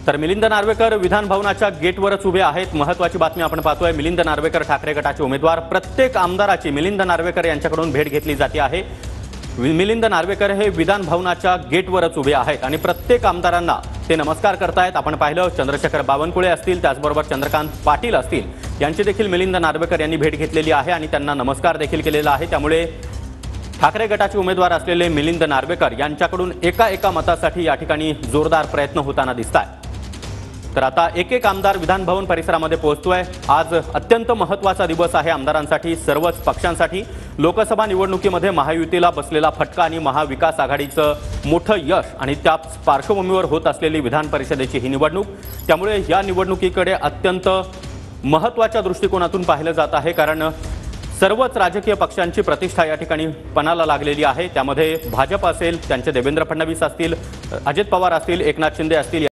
तर मिलिंद नार्वेकर विधान भवनाच्या गेटवरच उभे आहेत। महत्त्वाची बातमी आपण पाहतोय। मिलिंद नार्वेकर ठाकरे गटाचे उमेदवार, प्रत्येक आमदाराची मिलिंद नार्वेकर यांच्याकडून भेट घेतली जाते आहे। मिलिंद नार्वेकर हे विधान भवनाच्या गेटवरच उभे आहेत आणि प्रत्येक आमदारांना ते नमस्कार करतायत। आपण पाहिलं चंद्रशेखर बावनकुळे असतील, त्याचबरोबर चंद्रकांत पाटील असतील, यांची देखील मिलिंद नार्वेकर यांनी भेट घेतलेली आहे आणि त्यांना नमस्कार देखील केलेला आहे। त्यामुळे ठाकरे गटाचे उमेदवार असलेले मिलिंद नार्वेकर यांच्याकडून एका मतासाठी या ठिकाणी जोरदार प्रयत्न होताना दिसतात। तर आता एक आमदार विधान भवन परिसरामध्ये पोहोचतोय। आज अत्यंत महत्त्वाचा दिवस आहे आमदारांसाठी, सर्वच पक्षांसाठी। लोकसभा निवडणुकीमध्ये महायुतीला बसलेला फटका आणि महाविकास आघाडीचं मोठं यश आणि त्या पार्श्वभूमीवर होत असलेली विधान परिषदेची ही निवडणूक, त्यामुळे या निवडणुकीकडे अत्यंत महत्त्वाच्या दृष्टिकोनातून पाहिलं जात आहे। कारण सर्वच राजकीय पक्षांची प्रतिष्ठा या ठिकाणी पणाला लागलेली आहे। त्यामध्ये भाजप असेल, त्यांचे देवेंद्र फडणवीस असतील, अजित पवार असतील, एकनाथ शिंदे असतील,